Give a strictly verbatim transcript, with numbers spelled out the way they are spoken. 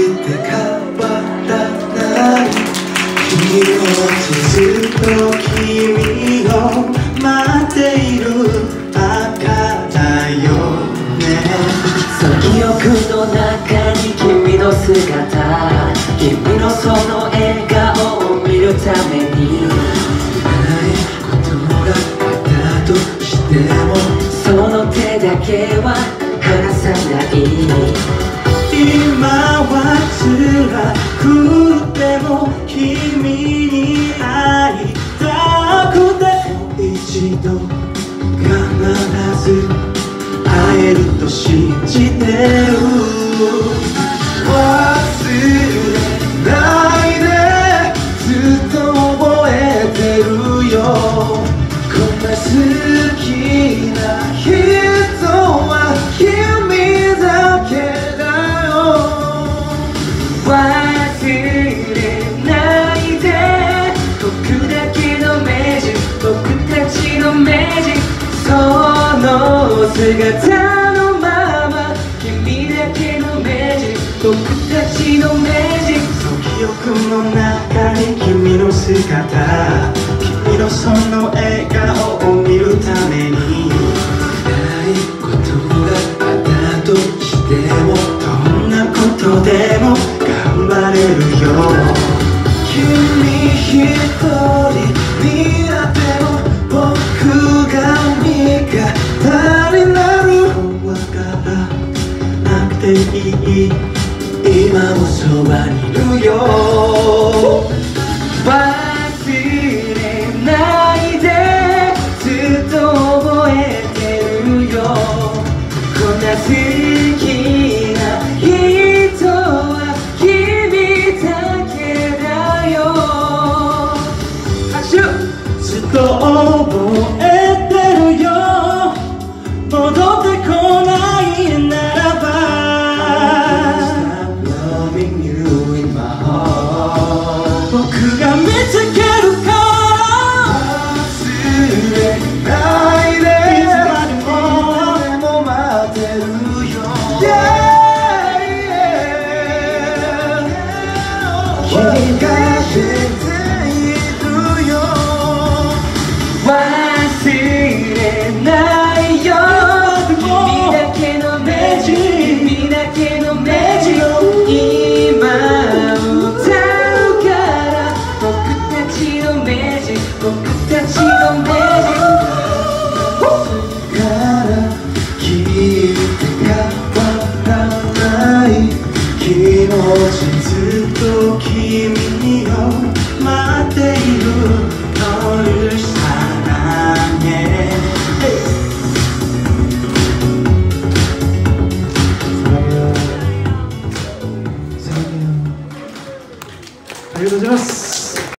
って変わらない気持ちずっと君を待っている赤だよね。 その記憶の中に君の姿、君のその笑顔を見るためにないことがあったとしてもその手だけは離さない。 今は辛くても君に会いたくて一度必ず会えると信じてる。忘れないでずっと覚えてるよ。こんな好きな人は君だけだよ。 忘れないで僕だけの名人、僕たちの名人、その姿のまま君だけの名人、僕たちの名人。 記憶の中に君の姿、君のその笑顔を見るためにないことがあったとしてもどんなことでも頑張れるよ。君一人になっても僕が味方になる。わからなくていい、今もそばにいるよ。 忘れないでずっと覚えてるよ。こんな好きな人は君だけだよ。拍手。 ずっと覚えてるよ。戻ってこないならば僕が見つけるから忘れないでいつまでも待ってるよ。Yeah, yeah. 君が知っているよ。 忘れないよ君だけの名人、君だけの名人、今歌うから僕たちの名人、僕たちの名人。 から聞いて変わらない気持ちずっと君を待っているというさなね。ありがとうございます。